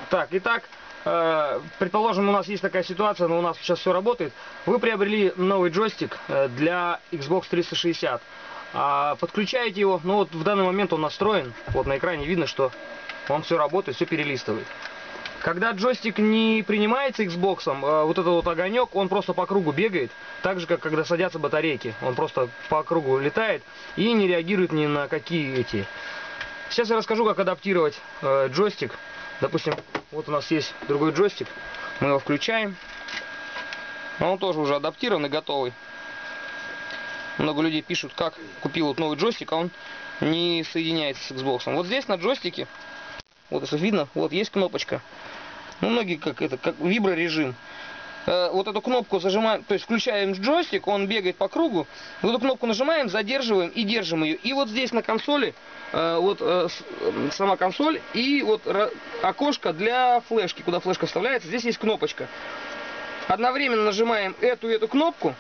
Так, итак, предположим, у нас есть такая ситуация, но у нас сейчас все работает. Вы приобрели новый джойстик для Xbox 360. Подключаете его, ну вот в данный момент он настроен. Вот на экране видно, что он все работает, все перелистывает. Когда джойстик не принимается Xbox, вот этот вот огонек, он просто по кругу бегает, так же, как когда садятся батарейки. Он просто по кругу летает и не реагирует ни на какие эти. Сейчас я расскажу, как адаптировать джойстик. Допустим, вот у нас есть другой джойстик, мы его включаем. Он тоже уже адаптированный, готовый. Много людей пишут, как купил вот новый джойстик, а он не соединяется с Xbox. Вот здесь на джойстике, вот если видно, вот есть кнопочка. Ну, многие как виброрежим. Вот эту кнопку зажимаем, то есть включаем джойстик, он бегает по кругу. Вот эту кнопку нажимаем, задерживаем и держим ее. И вот здесь на консоли, сама консоль и вот окошко для флешки, куда флешка вставляется. Здесь есть кнопочка. Одновременно нажимаем эту кнопку,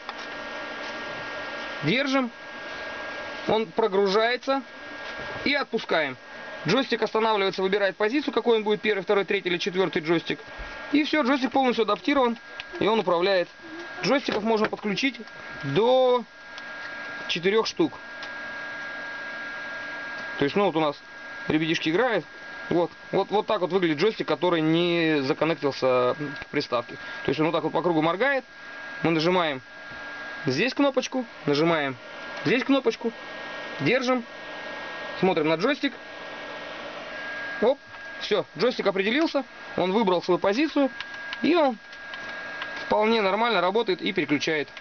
держим, он прогружается и отпускаем. Джойстик останавливается, выбирает позицию, какой он будет, первый, второй, третий или четвертый джойстик. И все, джойстик полностью адаптирован, и он управляет. Джойстиков можно подключить до 4 штук. То есть, ну вот у нас ребятишки играют. Вот так вот выглядит джойстик, который не законнектился к приставке. То есть он вот так вот по кругу моргает. Мы нажимаем здесь кнопочку, нажимаем здесь кнопочку, держим, смотрим на джойстик. Оп, все, джойстик определился, он выбрал свою позицию, и он вполне нормально работает и переключает.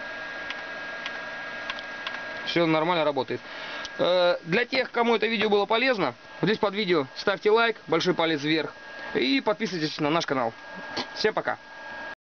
Все нормально работает. Для тех, кому это видео было полезно, вот здесь под видео ставьте лайк, большой палец вверх и подписывайтесь на наш канал. Всем пока!